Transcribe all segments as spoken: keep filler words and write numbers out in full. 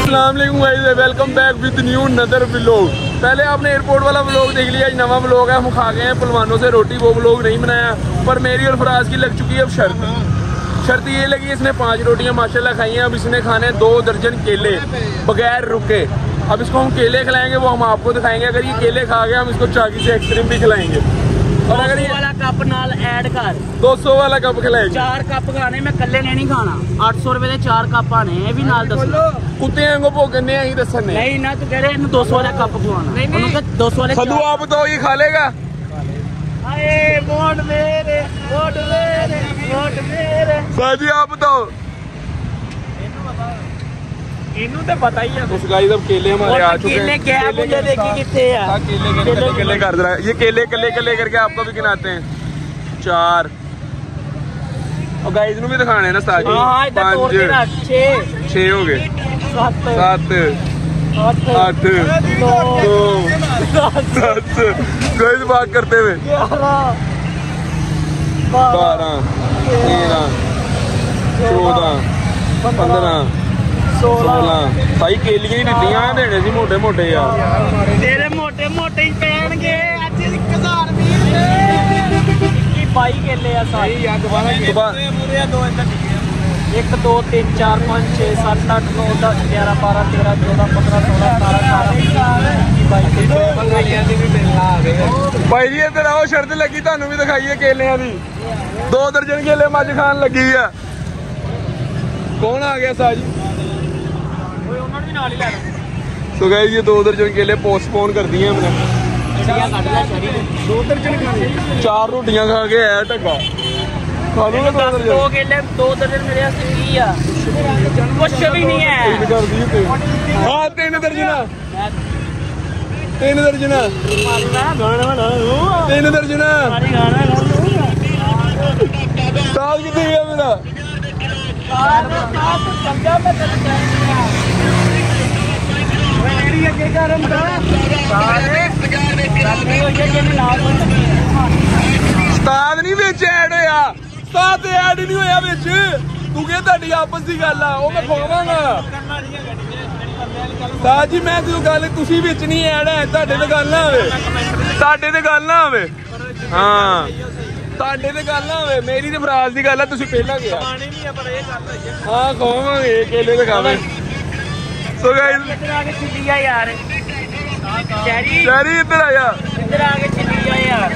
अस्सलाम वालेकुम guys, welcome back with new another vlog. पहले आपने एयरपोर्ट वाला व्लॉग देख लिया, नवा व्लॉग है। हम खा गए हैं पहलवानों से रोटी, वो व्लॉग नहीं बनाया। पर मेरी और फराज की लग चुकी है अब शर्त। शर्त ये लगी, इसने पांच रोटियां माशाल्लाह खाई हैं। अब इसने खाने दो दर्जन केले बगैर रुके। अब इसको हम केले खिलाएंगे, वो हम आपको दिखाएंगे। अगर ये केले खा गए हम इसको चाकी से एक्सट्रीम भी खिलाएंगे। और अगर ये वाला कप नाल ऐड कर दो सौ वाला कप खिलाएंगे। चार कप खाने, मैं कल्ले ने नहीं खाना। आठ सौ रुपए के चार कप आने, ये भी नाल दस कुत्ते को भोगने ही दसने नहीं ना। तू कह रहे दो सौ वाला कप खवाना, दो सौ वाले सदू आप बताओ, ये खा लेगा? वोट मेरे, वोट मेरे, वोट मेरे। साजी आप बताओ। इन्हों तो पता ही है। उस गाइस अब केले हमारे आ चुके हैं। केले क्या है मुझे देखी कितने है। हां केले केले केले कर रहा है ये। केले कले कले करके आपको भी गिनाते हैं। चार और गाइस नु भी दिखाने ना साजी। हां पांच छह छह हो गए। सात सात आठ नौ दस गाइस बात करते हुए बारह तेरह चौदह पंद्रह सोलह। भाई केलियां ही दित्तियां देने सी मोटे मोटे यार। तेरे मोटे मोटे ही पैणगे आज एक हज़ार की बाई केले आ सारी यार। दोबारा पूरे दो एक दो तीन चार पाँच छः सात आठ नौ दस ग्यारह बारह तेरह चौदह पंद्रह सोलह सतारह अठारह। भाई जी इधर आओ, शर्त लगी थानू भी दिखाइए केलियां दी। दो दर्जन केले मज खान लगी है। कौन आ गया साजी? तो गाइस ये दो दर्जन केले पोस्टपोन कर दिए हमने। दो दर्जन खाने, चार रोटियां खा के है ढक्का। खा लूंगा दो दर्जन। दो केले दो दर्जन मेरे वास्ते की है, कुछ भी नहीं है। कर दी हां तीन दर्जन तीन दर्जन तीन दर्जन साल कितने गया मेरा? उस्ताद नहीं बिच ऐड होया, उस्ताद ऐड नहीं होया बिच। तू कह तुहाडी आपस दी गल आ, ओ मैं खवावांगा। उस्ताद जी मैं तू गल तुसी बिच नहीं ऐड है, तुहाडे ते गल ना होवे, तुहाडे ते गल ना होवे। हां तुहाडे ते गल ना होवे, मेरी ते फराज दी गल है। तुसी पहला गया हां खवावांगे केले ते खावे। सो गाइस इधर आके छिलिया यार, शहरी शहरी इधर आया, इधर आके छिलिया यार।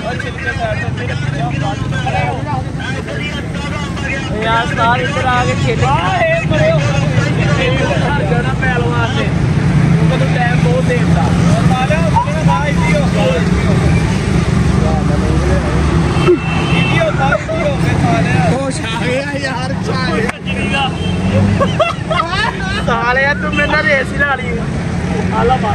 यार सार इधर आके छिलिया जाना पहलवान से, उनको तो टाइम बहुत देर था। साले तू मेरे रेस ही ला ली। आला मार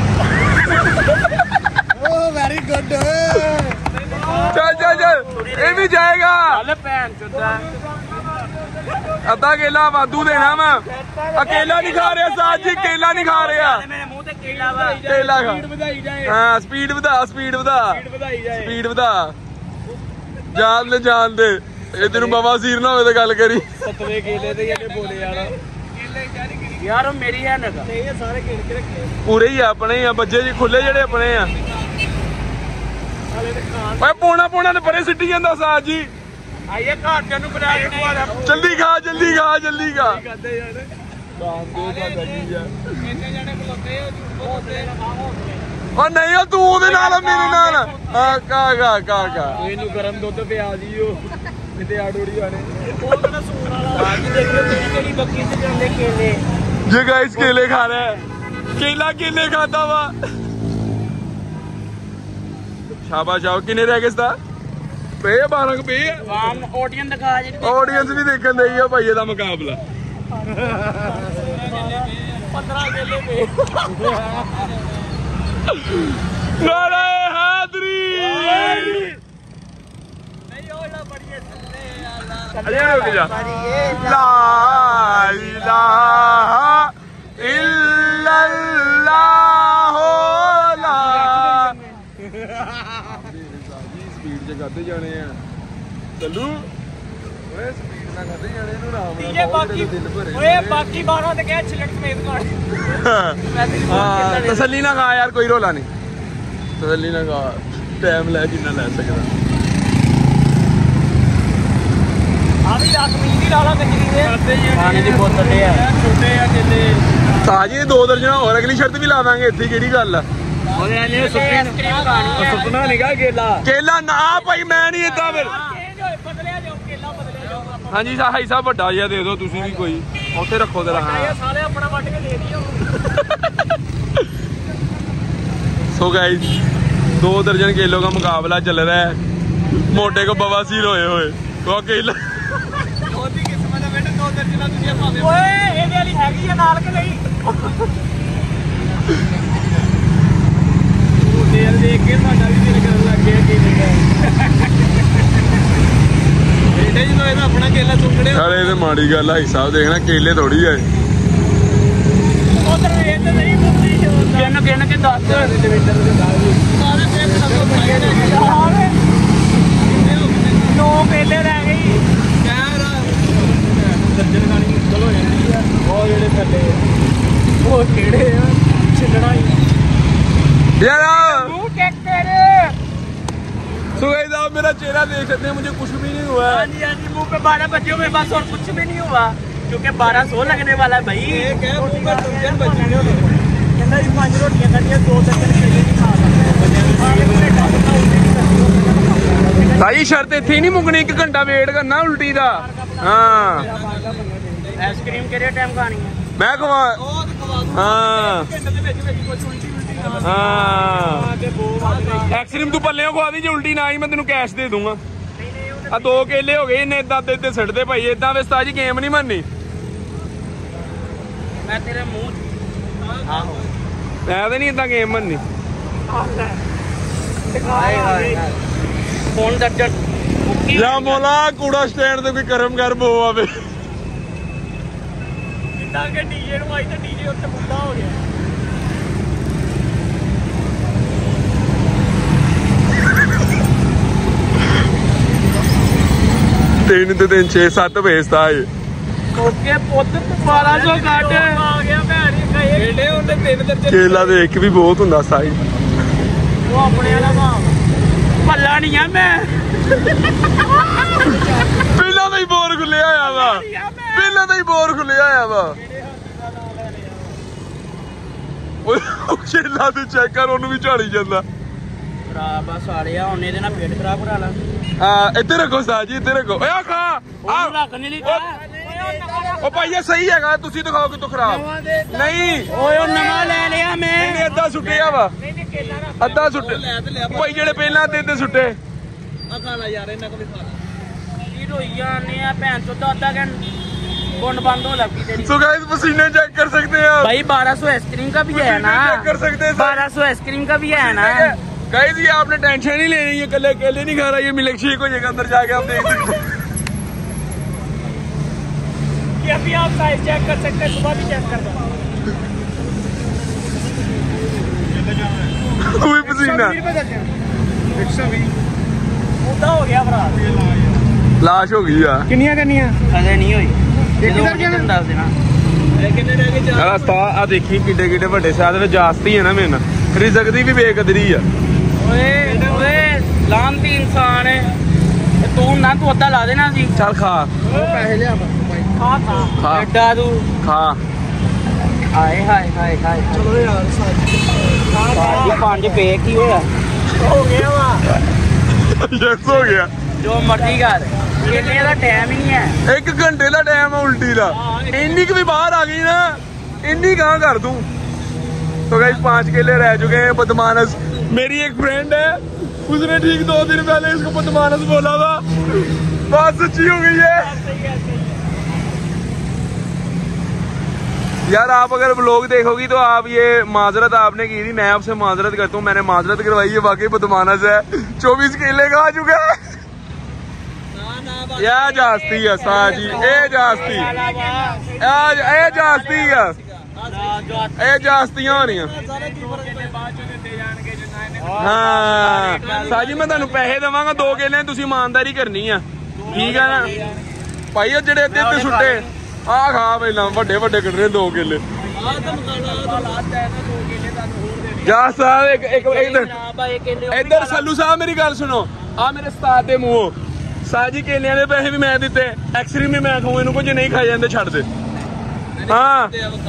ओ वेरी गुड। चल चल चल ये भी जाएगा। अद्धा केला वाधू देना मैं। अकेला नहीं खा रहा साथ जी, केला नहीं खा रहा। केला खा। हाँ स्पीड बधा स्पीड बधा स्पीड बधा। जान ले जान दे, ये तेन बवासीर ना हो गल करी। सतवे केले ते ये बोले यार यार मेरी है ना ये सारे गिन के रखे पूरे ही अपने ही बच्चे जी खुले जेडे अपने आ। भाई पौना पौना ने परे सिटी जांदा साथ जी। आइए घाटियां नु बना के जल्दी खा जल्दी खा जल्दी खा। इतने जने खलोते ओ नहीं ओ तू ओदे नाल मेरे नाल हां का का का का इनु गरम दुध पिया दियो किते आडोड़ी आने ओ ना सून वाला। आज देखियो तेरी केड़ी बक्की से जांदे केले। ये गाइस केले खा रहा है, केला केले खाता हुआ। शाबाश आओ। किने रह गए सा पे बारह पे वाम ऑडियंस दिखा जी। ऑडियंस भी देखन दई है भाई दा मुकाबला। पंद्रह केले पे नारे हादरी नहीं ओला बढ़िया चले अरे रुक जा। ला इलाहा इल्लल्लाह ला। स्पीड से करते जाने हैं चलू टीजे बाकी ओए बाकी बारह ते क्या छिलक समेत काट हां तसल्ली ना खा यार कोई रोला नहीं तसल्ली ना खा टाइम ले जिन्ना ले सकदा अभी दस मिनट ही लाला कचरी दे पानी दी बोतल ले आ छोटे आ केले ताजी दो दर्जन और अगली शर्त भी ला दांगे इत्थे केड़ी गल है ओए ने आइसक्रीम खानी है सुपना नहीं का केला केला ना भाई मैं नहीं इदा फिर बदलिया जाओ केला बदलिया जाओ हाँ जी भाई साहब बड़ा जिहा दे दो तुसी भी कोई उत्थे रखो जरा हां सारे अपना वट के दे दियो सो गाइस दो दर्जन केलों का मुकाबला चल रहा है मोटे को बवासीर होए हुए को केला ओदी किस्मत है बेटा दो दर्जन तुझे भावे ओए ਇਹਦੇ ਵਾਲੀ ਹੈਗੀ ਆ ਨਾਲ ਕਿ ਨਹੀਂ ਉਹ ਦੇਰ ਦੇਖ ਕੇ ਸਾਡਾ ਵੀ ਦਿਲ ਕਰਨ ਲੱਗ ਗਿਆ ਕੀ ਲਿਖਿਆ बेटे जी तो ये अपना केला चुकड़े यार ये माड़ी गल है साहब देखना केले थोड़ी है उधर ये तो नहीं मुक्ति जो किन किन के दस डिवीजन के सारे पे नौ केले रह गई यार दर्जन खानी मुश्किल हो जाती है वो जेड़े थल्ले वो केड़े आ छिलना ही यार मुंह टेक तेरे सो गाइस आप मेरा चेहरा देख सकते हैं मुझे कुछ भी नहीं हुआ है। हाँ जी हाँ जी मुंह पे बारह बजे मेरे पास और कुछ भी नहीं हुआ क्योंकि बारह सौ लगने वाला है भाई एक है मुंह पे दर्जन बची नहीं कहना ये पांच रोटियां करनी है दो दर्जन केले नहीं खा सकते भाई शर्त इत्थे नहीं मुकनी एक घंटा वेट करना उल्टी दा हां आइसक्रीम केरे टाइम खानी है मैं खवा हां घंटे दे विच विच कुछ उल्टी हाँ आइसक्रीम तू पल्ले खवा दी जो उल्टी ना आई मैं तेन कैश दे दूंगा आ दो केले हो गए इन्हें इदा दे सड़ते भाई इदा विस्ता जी गेम नहीं बननी मैं तेरे मुंह आहो मैं तो नहीं इदा गेम बननी फोन दर्जन या मोला कूड़ा स्टैंड ते कोई करम कर बो आवे इदा के डीजे नु आई तो डीजे उत्ते मुद्दा हो गया तीन तो तीन छे सत्त भेजता है ओके पुੱਤ बारह सौ काट आ गया भैन बेटे ਉਹਨੇ ਤਿੰਨ ਦਰਜਨ केला तो एक भी बहुत हुंदा साई ਉਹ ਆਪਣੇ ਵਾਲਾ ਮਾਂ ਭੱਲਾ ਨਹੀਂ ਆ ਮੈਂ ਪਹਿਲਾਂ ਤਾਂ ਹੀ ਬੋਰ ਖੁੱਲਿਆ ਹੋਇਆ ਵਾ ਪਹਿਲਾਂ ਤਾਂ ਹੀ ਬੋਰ ਖੁੱਲਿਆ ਹੋਇਆ ਵਾ ਉਹ ਕੇਲਾ ਤੇ ਚੈੱਕ ਕਰ ਉਹਨੂੰ ਵੀ ਝਾੜੀ ਜਾਂਦਾ ਖਰਾਬ ਆ ਸਾਲਿਆ ਉਹਨੇ ਇਹਦੇ ਨਾਲ ਪੇਟ ਖਰਾਬ ਕਰਾ ਲਾ ਹਾਂ ਇੱਥੇ ਰੱਖੋ ਸਾਜੀ ਇੱਥੇ ਰੱਖੋ ਓਏ ਆ ਖਾ ਉਹ ਰੱਖ ਨਹੀਂ ਲਈ ਉਹ ਭਾਈ ਇਹ ਸਹੀ ਹੈਗਾ ਤੁਸੀਂ ਦਿਖਾਓ ਕਿ ਤੂੰ ਖਰਾਬ ਨਹੀਂ ਓਏ ਉਹ ਨਵਾਂ ਲੈ ਲਿਆ ਮੈਂ ਨਹੀਂ ਅੱਧਾ ਸੁੱਟਿਆ ਵਾ ਨਹੀਂ ਨਹੀਂ ਕੇਲਾ ਰੱਖ ਅੱਧਾ ਸੁੱਟ ਭਾਈ ਜਿਹੜੇ ਪਹਿਲਾਂ ਅੱਧੇ ਅੱਧੇ ਸੁੱਟੇ ਆ ਖਾ ਲੈ ਯਾਰ ਇਹਨਾਂ ਕੋਲ ਵੀ ਖਾ ਲੈ ਕੀ ਰੋਈ ਜਾਂਦੇ ਆ ਭੈਣ ਚੋਦਾ ਅੱਧਾ ਘੰਟਾ कौन बंद हो लगी तेरी सो गाइस पसीने चेक कर सकते हैं आप भाई बारह सौ आइसक्रीम का भी है ना चेक कर सकते हैं बारह सौ आइसक्रीम का भी है ना गाइस ये आपने टेंशन नहीं लेनी है कल अकेले नहीं खा रहा ये मिल्क शेक हो जाएगा अंदर जाके आप देख सकते हैं ये अभी आप साइज चेक कर सकते हैं सुबह भी चेक कर दो कोई पसीना एक सौ बीस मुद्दा हो गया भरा लाश हो गई है कितनियां करनियां अरे नहीं हुई एक दर्जन दस देना कितने रह गए यार रस्ता आ देखी किड्डे किड्डे बड़े शायद में जास्ती है ना मेन रिज़्क दी भी बेकदरी है ओए ओए लानती इंसान है तू ना तू अद्धा ला देना सी चल खा पैसे ले खा खा खा एडा तू खा हाय हाय हाय हाय चलो यार साजी पांच पे की होया हो गया वा यस हो गया जो मर्जी कर केले का टाइम ही नहीं है एक घंटे का टाइम है उल्टी का इन्नी की भी बाहर आ गई ना इन्नी कहाँ कर दूं तो गाइस पांच केले रह चुके हैं बदमानस मेरी एक फ्रेंड है उसने ठीक दो दिन पहले इसको बदमानस बोला था बात सच्ची हो गई है यार आप अगर व्लॉग देखोगी तो आप ये माजरत आपने की थी मैं आपसे माजरत करता हूँ मैंने माजरत करवाई है वाकई बदमानस है चौबीस केले खा चुका है या जास्ती है साजी ए जास्ती ए जास्ती है ए जास्तियां हो रही हाँ साजी मैं तुहानू पैसे देवांगा दो केले तुसीं ईमानदारी करनी है ठीक है ना ਭਾਈ ਉਹ ਜਿਹੜੇ ਅੱਧੇ ਅੱਧੇ ਸੁੱਟੇ ਆ ਖਾ ਪਹਿਲਾਂ ਵੱਡੇ ਵੱਡੇ ਕੱਢਣੇ ਦੋ ਕਿੱਲੇ ਜਾ ਸਾਹਿਬ ਇੱਕ ਇੱਕ ਇੱਧਰ ਇੱਧਰ ਸੱਲੂ ਸਾਹਿਬ ਮੇਰੀ ਗੱਲ ਸੁਣੋ ਆ ਮੇਰੇ ਉਸਤਾਦ ਦੇ ਮੂੰਹੋਂ ਸਾਜੀ ਕੇਲਿਆਂ ਦੇ ਪੈਸੇ ਵੀ ਮੈਂ ਦਿੱਤੇ ਐਕਸਟ੍ਰੀਮ ਵੀ ਮੈਂ ਖਾਉ ਇਹਨੂੰ ਕੁਝ ਨਹੀਂ ਖਾਈ ਜਾਂਦੇ ਛੱਡ ਦੇ ਹਾਂ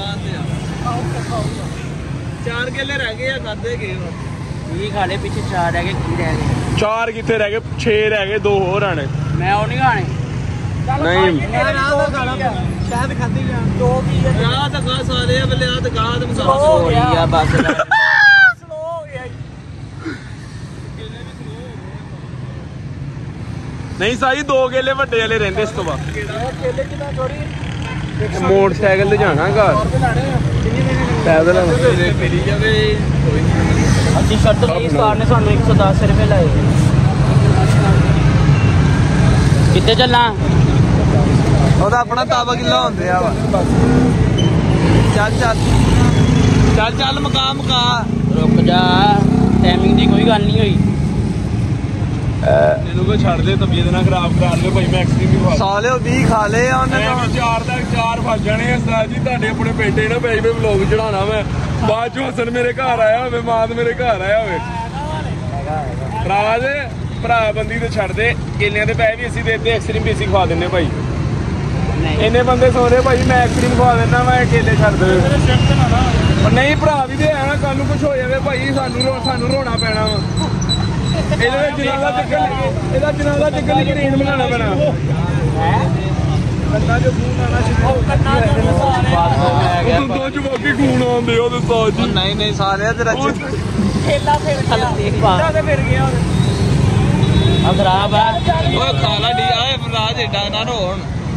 ਚਾਰ ਕੇਲੇ ਰਹਿ ਗਏ ਆ ਖਾਦੇ ਗਏ ਵੀਹ ਖਾ ਲਏ ਪਿੱਛੇ ਚਾਰ ਰਹਿ ਗਏ ਕੀ ਰਹਿ ਗਏ ਚਾਰ ਕਿੱਥੇ ਰਹਿ ਗਏ ਛੇ ਰਹਿ ਗਏ ਦੋ ਹੋਰ ਆਣੇ ਮੈਂ ਉਹ ਨਹੀਂ ਖਾਣੇ ਨਹੀਂ ਸ਼ਾਇਦ ਖਾਦੀ ਗਿਆ ਦੋ ਕੀ ਹੈ ਯਾਰ ਤਾਂ ਗਾ ਸਾਰੇ ਆ ਬੱਲੇ ਆ ਤਾਂ ਗਾ ਤੇ ਮਸਾਲਾ ਹੋ ਗਿਆ ਬਸ ਸਲੋ ਹੋ ਗਿਆ ਨਹੀਂ ਸਾਈ ਦੋ ਕੇਲੇ ਵੱਡੇ ਵਾਲੇ ਰਹਿੰਦੇ ਇਸ ਤੋਂ ਬਾਅਦ ਕੇਲੇ ਕਿਦਾਂ ਚੋਰੀ ਮੋਟਰਸਾਈਕਲ ਤੇ ਜਾਣਾ ਘਰ ਪੈਦਲ ਫੇਰੀ ਜਾਵੇ ਅਸੀਂ ਸ਼ਰਟ ਲਈ ਸਟਾਰ ਨੇ ਸਾਨੂੰ ਇੱਕ ਸੌ ਦਸ ਰੁਪਏ ਲਾਏ ਕਿੱਥੇ ਚੱਲਾਂ ਉਹਦਾ ਆਪਣਾ ਤਾਬਾ ਕਿੱਲਾ ਹੁੰਦੇ ਆ ਚੱਲ ਚੱਲ ਚੱਲ ਚੱਲ ਮਕਾ ਮਕਾ ਰੁਕ ਜਾ ਟਾਈਮਿੰਗ ਦੀ ਕੋਈ ਗੱਲ ਨਹੀਂ ਹੋਈ ਇਹਨੂੰ ਕੋਈ ਛੱਡ ਦੇ ਤਬੀਅਤ ਨਾ ਖਰਾਬ ਕਰਾ ਲਵੇ ਭਾਈ ਮੈਂ ਐਕਸਟ੍ਰੀਮ ਵੀ ਖਾ ਸਾਲੇ ਵੀਹ ਖਾ ਲਏ ਆ ਉਹਨੇ ਮੈਂ ਚਾਰ ਦਾ ਚਾਰ ਵੱਜ ਜਾਣੇ ਆ ਸਰ ਜੀ ਤੁਹਾਡੇ ਆਪਣੇ ਬੇਟੇ ਨਾ ਪਈ ਮੈਂ ਵਲੌਗ ਚੜਾਉਣਾ ਮੈਂ ਬਾਅਦ ਚੋਂ ਹਸਨ ਮੇਰੇ ਘਰ ਆਇਆ ਹੋਵੇ ਮਾਦ ਮੇਰੇ ਘਰ ਆਇਆ ਹੋਵੇ ਰਾਜ ਭਰਾ ਬੰਦੀ ਤੇ ਛੱਡ ਦੇ ਕੇਲਿਆਂ ਦੇ ਪੈਸੇ ਵੀ ਅਸੀਂ ਦੇਤੇ ਐਕਸਟ੍ਰੀਮ ਵੀ ਅਸੀਂ ਖਵਾ ਦਿੰਨੇ ਭਾਈ ਇੰਨੇ ਬੰਦੇ ਸੋਰੇ ਭਾਈ ਮੈਂ ਐਕਸਟ੍ਰੀਮ ਖਵਾ ਦਿੰਦਾ ਮੈਂ ਕੇਲੇ ਛੱਡ ਦੇ ਨਹੀਂ ਭਰਾ ਵੀ ਦੇ ਆਣਾ ਕੱਲ ਨੂੰ ਕੁਝ ਹੋ ਜਾਵੇ ਭਾਈ ਸਾਨੂੰ ਸਾਨੂੰ ਰੋਣਾ ਪੈਣਾ ਵਾ ਇਹਦੇ ਵਿੱਚ ਜਨਾਲਾ ਚੱਕਰ ਇਹਦਾ ਜਨਾਲਾ ਚੱਕਰ ਲਈ ਗ੍ਰੀਨ ਬਣਾਉਣਾ ਪੈਣਾ ਕੰਨਾਂ ਜੋ ਖੂਨ ਆਣਾ ਸ਼ੁਰੂ ਕੰਨਾਂ ਜੋ ਦੋ ਜਵਾਕੀ ਖੂਨ ਆਉਂਦੇ ਉਹਦੇ ਸਾਜ ਜੀ ਨਹੀਂ ਨਹੀਂ ਸਾਲਿਆ ਤੇਰਾ ਖੇਲਾ ਫਿਰ ਦੇਖ ਪਾ ਤੇ ਫਿਰ ਗਿਆ ਆ ਖਰਾਬ ਆ ਓਏ ਖਾਲਾ ਡੀ ਆਏ ਰਾਜ ਏਡਾ ਨਾ ਰੋਣ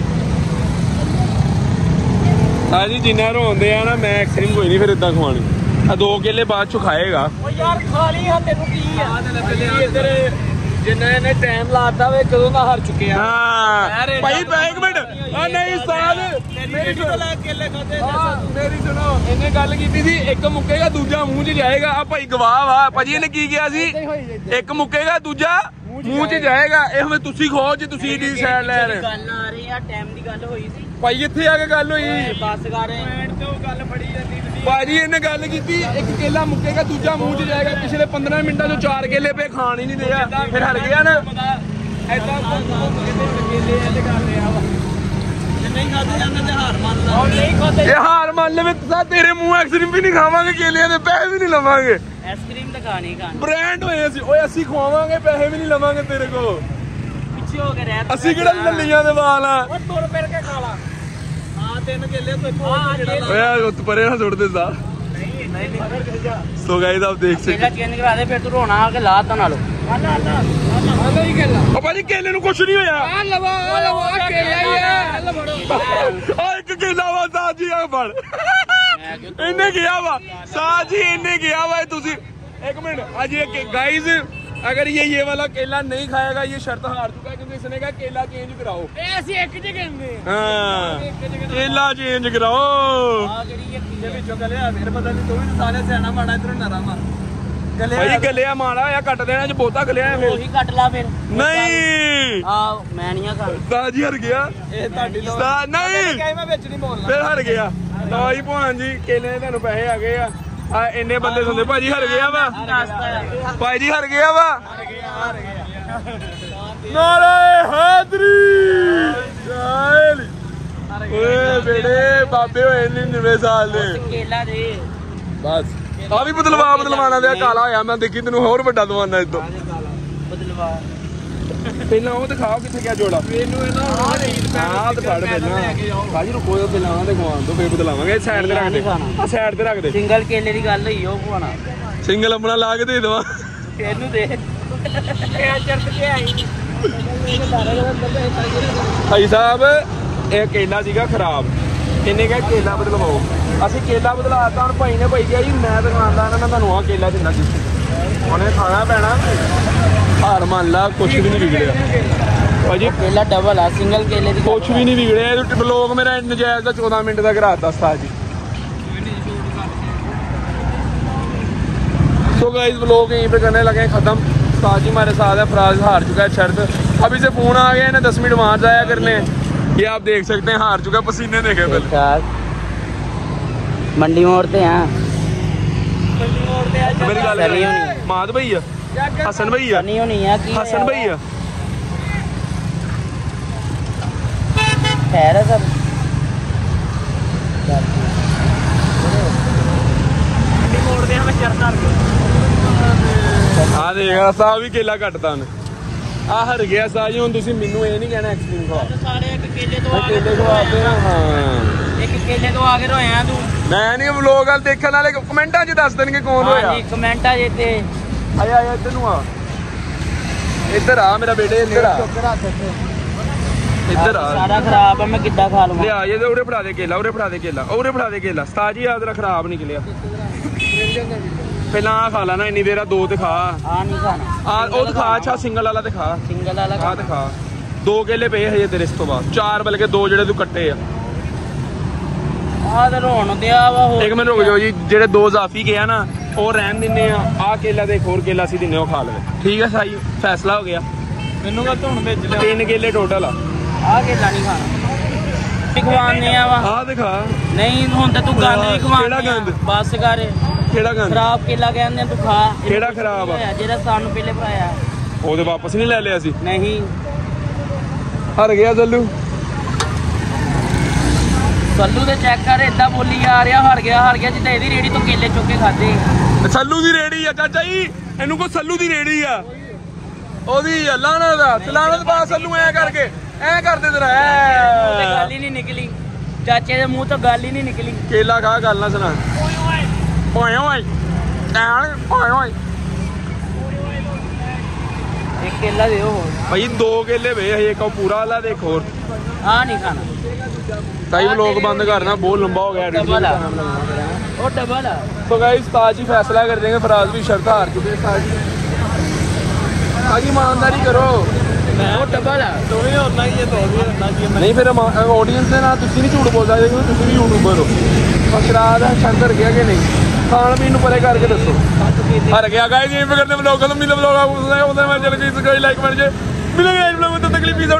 ਸਾਜੀ ਜਿੰਨਾ ਰੋਂਦੇ ਆ ਨਾ ਮੈਂ ਐਕਸਟ੍ਰੀਮ ਕੋਈ ਨਹੀਂ ਫਿਰ ਇਦਾਂ ਖਵਾਣੀ ਆ ਦੋ ਕੇਲੇ ਬਾਅਦ ਚ ਖਾਏਗਾ ਓ ਯਾਰ ਖਾ ਲਈ ਹਾਂ ਤੈਨੂੰ ਕੀ ਆ ਇੱਧਰ ਜਿੰਨਾ ਇਹਨੇ ਟਾਈਮ ਲਾਤਾ ਵੇ ਕਦੋਂ ਦਾ ਹਾਰ ਚੁੱਕੇ ਆ ਹਾਂ ਭਾਈ ਬੈ ਇੱਕ ਮਿੰਟ ਆ ਨਹੀਂ ਸਾਲ ਮੇਰੀ ਸੁਣੋ ਕੇਲੇ ਖਾਦੇ ਮੇਰੀ ਸੁਣੋ ਇਹਨੇ ਗੱਲ ਕੀਤੀ ਸੀ ਇੱਕ ਮੁੱਕੇਗਾ ਦੂਜਾ ਮੂੰਹ 'ਚ ਜਾਏਗਾ ਆ ਭਾਈ ਗਵਾਹ ਵਾ ਭਾਜੀ ਇਹਨੇ ਕੀ ਕਿਹਾ ਸੀ ਇੱਕ ਮੁੱਕੇਗਾ ਦੂਜਾ ਮੂੰਹ 'ਚ ਜਾਏਗਾ ਇਹ ਹੁਣ ਤੁਸੀਂ ਖੋ ਜੇ ਤੁਸੀਂ ਦੀ ਸਾਈਡ ਲੈ ਰਹੇ ਗੱਲ ਆ ਰਹੀ ਆ ਟਾਈਮ ਦੀ ਗੱਲ ਹੋਈ ਸੀ ਭਾਈ ਇੱਥੇ ਆ ਕੇ ਗੱਲ ਹੋਈ ਬੱਸ ਕਰ ਰਹੇ ਤੋਂ ਗੱਲ ਫੜੀ ਜਾਂਦੀ ਭਾਜੀ ਇਹਨੇ ਗੱਲ ਕੀਤੀ ਇੱਕ ਕੇਲਾ ਮੁੱਕੇਗਾ ਦੂਜਾ ਮੂੰਹ 'ਚ ਜਾਏਗਾ ਪਿਛਲੇ ਪੰਦਰਾਂ ਮਿੰਟਾਂ 'ਚ ਚਾਰ ਕੇਲੇ ਪੇ ਖਾਣ ਹੀ ਨਹੀਂ ਦਿਆ ਫਿਰ ਹਟ ਗਿਆ ਨਾ ਐਦਾਂ ਕੇਲੇ ਐ ਕਰ ਰਿਹਾ ਵਾ ਨਹੀਂ ਖਾਦੇ ਜਾਂਦੇ ਤੇ ਹਾਰ ਮੰਨ ਲਾ ਨਹੀਂ ਖਾਦੇ ਇਹ ਹਾਰ ਮੰਨ ਲਵੇ ਤਾਂ ਤੇਰੇ ਮੂੰਹ ਆਈਸਕ੍ਰੀਮ ਵੀ ਨਹੀਂ ਖਾਵਾਂਗੇ ਕੇਲਿਆਂ ਦੇ ਪੈਸੇ ਵੀ ਨਹੀਂ ਲਵਾਂਗੇ ਆਈਸਕ੍ਰੀਮ ਤਾਂ ਖਾਣੀ ਖਾਣੀ ਬ੍ਰਾਂਡ ਹੋਏ ਅਸੀਂ ਓਏ ਅਸੀਂ ਖਵਾਵਾਂਗੇ ਪੈਸੇ ਵੀ ਨਹੀਂ ਲਵਾਂਗੇ ਤੇਰੇ ਕੋਲ ਪਿੱਛੇ ਹੋ ਕੇ ਰਹਿ ਅਸੀਂ ਕਿਹੜਾ ਲੱਲੀਆਂ ਦੇ ਵਾਲ ਆ ਓ ਤੁਰ ਫਿਰ ਕੇ ਖਾ ਲਾ ਆ ਤਿੰਨ ਕੇਲੇ ਤੋਂ ਇੱਕ ਓਏ ਉਹ ਪਰੇ ਨਾ ਸੁੱਟ ਦੇ ਸਾ ਨਹੀਂ ਨਹੀਂ ਸੋ ਗਾਇਸ ਆਪ ਦੇਖ ਸਕਦੇ ਕੇਲਾ ਚੇਂਜ ਕਰਾ ਦੇ ਫਿਰ ਤੂੰ ਰੋਣਾ ਆ ਕੇ ਲਾ ਤਾ ਨਾਲੋ ਆ ਲਾ ਲਾ ਆ ਹੀ ਕੇਲਾ ਓ ਭਾਜੀ ਕੇਲੇ ਨੂੰ ਕੁਝ ਨਹੀਂ ਹੋਇਆ ਆ ਲਵਾ ਆ ਲਵਾ ਕੇਲਾ ਹੀ ਆ ਲੈ ਫੜੋ ਆ ਇੱਕ ਕੇਲਾ ਵਾ ਸਾਜੀ ਆ ਫੜ ਇਹਨੇ ਗਿਆ ਵਾ ਸਾਜੀ ਇਹਨੇ ਗਿਆ ਵਾ ਤੁਸੀਂ एक मिनट आज ये गाइस अगर ये ये वाला केला नहीं खाएगा ये शर्त हार चुका है क्योंकि इसने कहा केला चेंज कराओ ऐसे एक जगह हां केला चेंज कराओ हां जेडी ये पीछे ਵਿੱਚੋਂ ਗਲਿਆ ਫਿਰ ਪਤਾ ਨਹੀਂ ਤੂੰ ਵੀ ਸਾਰੇ ਸਿਆਣਾ ਮਾੜਾ ਇਧਰ ਨਰਾ ਮਾਰ ਗਲਿਆ ਭਾਈ ਗਲਿਆ ਮਾੜਾ ਆ ਕੱਟ ਦੇਣਾ ਚ ਬਹੁਤਾ ਗਲਿਆ ਫਿਰ ਉਹੀ ਕੱਟ ਲਾ ਫਿਰ ਨਹੀਂ ਆ ਮੈਂ ਨਹੀਂ ਆ ਖਾਂ ਸਾਜੀ ਹਰ ਗਿਆ ਇਹ ਤੁਹਾਡੀ ਲੋ ਨਹੀਂ ਕਹੇ ਮੈਂ ਵਿੱਚ ਨਹੀਂ ਬੋਲਣਾ ਫਿਰ ਹਰ ਗਿਆ ਲਓ ਜੀ ਭਾਣ ਜੀ ਕੇਲੇ ਦੇ ਤੁਹਾਨੂੰ ਪੈਸੇ ਆ ਗਏ ਆ ਆ ਇੰਨੇ ਬੰਦੇ ਸੁਣਦੇ ਭਾਜੀ ਹਰ ਗਿਆ ਵਾ ਭਾਜੀ ਹਰ ਗਿਆ ਵਾ ਨਾਰੇ ਹਾਜ਼ਰੀ ਓਏ ਬੇੜੇ ਬਾਬੇ ਹੋਏ ਨਵੇਂ ਸਾਲ ਦੇ ਕੇਲਾ ਦੇ ਬਸ ਆ ਵੀ ਬਦਲਵਾ ਬਦਲਵਾਣਾ ਦੇ ਕਾਲਾ ਹੋਇਆ ਮੈਂ ਦੇਖੀ ਤੈਨੂੰ ਹੋਰ ਵੱਡਾ ਦਵਾਨਾ ਇਦੋਂ ਬਦਲਵਾ ਪਹਿਲਾਂ ਉਹ ਦਿਖਾਓ ਕਿੱਥੇ ਗਿਆ ਜੋੜਾ ਮੈਨੂੰ ਇਹਨਾਂ ਆ ਨਹੀਂ ਹਾਂ ਤੇ ਫੜ ਪਹਿਲਾਂ ਭਾਜੀ ਰੁਕੋ ਤੇ ਲਾਵਾਂ ਤੇ ਖਵਾਉਣ ਦੋ ਫੇਰ ਬਦਲਾਵਾਂਗੇ ਸਾਈਡ ਤੇ ਰੱਖ ਦੇ ਆ ਸਾਈਡ ਤੇ ਰੱਖ ਦੇ ਸਿੰਗਲ ਕੇਲੇ ਦੀ ਗੱਲ ਹੋਈ ਉਹ ਖਵਾਣਾ ਸਿੰਗਲ ਆਪਣਾ ਲਾ ਕੇ ਦੇ ਦਵਾ ਇਹਨੂੰ ਦੇ ਇਹ ਚਰਤ ਕੇ ਆਈ ਭਾਈ ਸਾਹਿਬ ਇਹ ਕੇਲਾ ਸੀਗਾ ਖਰਾਬ ਇਹਨੇ ਕਿਹਾ ਕੇਲਾ ਬਦਲਵਾਓ ਅਸੀਂ ਕੇਲਾ ਬਦਲਾਤਾ ਹੁਣ ਭਾਈ ਨੇ ਭਾਈ ਕਿਹਾ ਜੀ ਮੈਂ ਦੁਕਾਨਦਾਰ ਇਹਨਾਂ ਤੁਹਾਨੂੰ ਆਹ ਕੇਲਾ ਦਿੰਦਾ ਜੀ ਉਹਨੇ ਖਾਣਾ ਪੈਣਾ ਹਾਰ ਮੰਨ ਲਾ ਕੁਛ ਵੀ ਨਹੀਂ ਵਿਗੜਿਆ ਭਾਜੀ ਕੇਲਾ ਡਬਲ ਆ ਸਿੰਗਲ ਕੇਲੇ ਦੀ ਕੁਛ ਵੀ ਨਹੀਂ ਵਿਗੜਿਆ ਇਹ ਬਲੌਗ ਮੇਰਾ ਨਜਾਇਜ਼ ਦਾ ਚੌਦਾਂ ਮਿੰਟ ਦਾ ਕਰਾਤਾ ਉਸਤਾਦ ਜੀ सो गाइस व्लॉग यहीं पे करने लगे खत्म उस्ताद जी हमारे साथ है फराज हार चुका है शर्त अभी से फोन आ गया है ना दस मिनट वहाँ जाया करने ये आप देख सकते हैं हार चुका, पसीने देखे पहले। मंडी मोड़ पे हैं। मेरी गल माद भैया हसन भैया हसन भैया खैर है सब। मंडी मोड़ पे हमें चरता ਆ ਦੇਖ ਸਾ ਵੀ ਕੇਲਾ ਕੱਟਦਾ ਨੇ ਆ ਹਰ ਗਿਆ ਸਾ ਜੀ। ਹੁਣ ਤੁਸੀਂ ਮੈਨੂੰ ਇਹ ਨਹੀਂ ਕਹਿਣਾ ਐਕਸਟ੍ਰੀਮ ਖਵਾ ਸਾਰੇ ਇੱਕ ਕੇਲੇ ਤੋਂ ਆ ਕੇ ਕੇਲੇ ਖਵਾਤੇ ਨਾ। ਹਾਂ ਇੱਕ ਕੇਲੇ ਤੋਂ ਆ ਕੇ ਰੋਇਆ ਤੂੰ। ਮੈਂ ਨਹੀਂ ਵਲੋਗ ਵਾਲ ਦੇਖਣ ਵਾਲੇ ਕਮੈਂਟਾਂ 'ਚ ਦੱਸ ਦੇਣਗੇ ਕੌਣ ਹੋਇਆ। ਹਾਂਜੀ ਕਮੈਂਟਾਂ ਜੇ ਤੇ ਆਇਆ ਆਇਆ ਇੱਧਰ ਨੂੰ ਆ, ਇੱਧਰ ਆ ਮੇਰਾ ਬੇਟੇ, ਇੱਧਰ ਆ ਇੱਧਰ ਆ। ਸਾਰਾ ਖਰਾਬ ਆ, ਮੈਂ ਕਿੱਦਾਂ ਖਾ ਲਵਾਂ। ਲਿਆ ਇਹ ਉਰੇ ਫੜਾ ਦੇ ਕੇਲਾ, ਉਰੇ ਫੜਾ ਦੇ ਕੇਲਾ, ਉਰੇ ਫੜਾ ਦੇ ਕੇਲਾ। ਸਤਾਜੀ ਆ ਤੇਰਾ ਖਰਾਬ ਨਿਕਲਿਆ। ਪਹਿਲਾਂ ਆ ਖਾ ਲੈਣਾ ਇੰਨੀ ਦੇਰ, ਆ ਦੋ ਤੇ ਖਾ। ਆ ਨਹੀਂ ਖਾਣਾ ਆ ਉਹ ਦਿਖਾ, ਅੱਛਾ ਸਿੰਗਲ ਵਾਲਾ ਦਿਖਾ, ਸਿੰਗਲ ਵਾਲਾ ਆ ਦਿਖਾ। ਦੋ ਕੇਲੇ ਪਏ ਹਜੇ ਤੇਰੇ, ਇਸ ਤੋਂ ਬਾਅਦ ਚਾਰ ਬਲਕਿ ਦੋ ਜਿਹੜੇ ਤੂੰ ਕੱਟੇ ਆ। ਆ ਤੇ ਰੋਣ ਦਿਆ ਵਾ। ਇੱਕ ਮਿੰਟ ਰੁਕ ਜਾਓ ਜੀ, ਜਿਹੜੇ ਦੋ ਜ਼ਾਫੀ ਗਿਆ ਨਾ ਉਹ ਰਹਿਣ ਦਿੰਨੇ ਆ। ਆ ਕੇਲਾ ਤੇ ਇੱਕ ਹੋਰ ਕੇਲਾ ਸੀ ਦਿੰਨੇ, ਉਹ ਖਾ ਲਵੇ। ਠੀਕ ਹੈ ਸਾਈ, ਫੈਸਲਾ ਹੋ ਗਿਆ। ਮੈਨੂੰ ਕਾ ਧੁਣ ਭੇਜ ਲਿਆ। ਤਿੰਨ ਕੇਲੇ ਟੋਟਲ ਆ। ਆ ਕੇਲਾ ਨਹੀਂ ਖਾਣਾ, ਖਵਾਉਂਦੇ ਆ ਵਾ। ਆ ਦਿਖਾ। ਨਹੀਂ ਹੁਣ ਤਾਂ ਤੂੰ ਗੰਦ ਨਹੀਂ ਖਵਾਉਂਦਾ। ਕਿਹੜਾ ਗੰਦ? ਬਸ ਕਰ। ਕਿਹੜਾ ਗੰਦ? ਖਰਾਬ ਕੇਲਾ ਕਹਿੰਦੇ ਤੂੰ ਖਾ। ਕਿਹੜਾ ਖਰਾਬ ਆ? ਜਿਹੜਾ ਸਾਨੂੰ ਪਹਿਲੇ ਭਰਾਇਆ ਉਹਦੇ ਵਾਪਸ ਨਹੀਂ ਲੈ ਲਿਆ ਸੀ। ਨਹੀਂ ਹਰ ਗਿਆ ਸੱਲੂ। ਸੱਲੂ ਦੇ ਚੈੱਕ ਕਰ, ਏਦਾਂ ਬੋਲੀ ਆ ਰਿਹਾ ਹਰ ਗਿਆ ਹਰ ਗਿਆ, ਜਿੱਦਾਂ ਇਹਦੀ ਰੇੜੀ ਤੋਂ ਕੇਲੇ ਚੁੱਕ ਕੇ ਖਾਦੇ। ਸੱਲੂ ਦੀ ਰੇੜੀ ਆ ਚਾਚਾ ਜੀ, ਇਹਨੂੰ ਕੋ ਸੱਲੂ ਦੀ ਰੇੜੀ ਆ। ਉਹਦੀ ਲਾਣਾ ਦਾ ਲਾਣਾ ਪਾ ਸੱਲੂ ਐ ਕਰਕੇ ਐ ਕਰਦੇ ਤੇਰਾ ਐ। ਗੱਲ ਹੀ ਨਹੀਂ ਨਿਕਲੀ ਚਾਚੇ ਦੇ ਮੂੰਹ ਤੋਂ, ਗੱਲ ਹੀ ਨਹੀਂ ਨਿਕਲੀ। ਕੇਲਾ ਖਾ, ਗੱਲ ਨਾ ਸੁਣਾ। ਓਏ ਓਏ ਓਏ ਓਏ ਇੱਕ ਕੇਲਾ ਦਿਓ ਹੋਰ ਭਾਈ, ਦੋ ਕੇਲੇ ਵੇ ਹਜੇ ਕੋ ਪੂਰਾ ਵਾਲਾ ਦੇਖ ਹੋਰ। ਆ ਨਹੀਂ ਖਾਣਾ ਤਾਈ ਵਲੋਗ ਬੰਦ ਕਰਨਾ, ਬਹੁਤ ਲੰਬਾ ਹੋ ਗਿਆ। ਡਬਲ ਆ ਉਹ, ਡਬਲ ਆ। तो गाइस ताज ही फैसला कर देंगे। फराज भी शर्त हार चुके हैं। ताज ताकि ईमानदारी करो। वो डबल है तो भी होना ही है, तो भी होना ही है। नहीं फिर ऑडियंस ने ना तुसी नहीं झूठ बोल सकते क्योंकि तुसी भी यूट्यूबर हो। फराज है शर्त हर गया कि नहीं, खान पीन परे करके दसो। हर गया गाइस, यहीं पे करते व्लॉग खत्म। मिले व्लॉग आप उसने उधर मैं चल गई, लाइक कर जे मिलेंगे। तब तक के लिए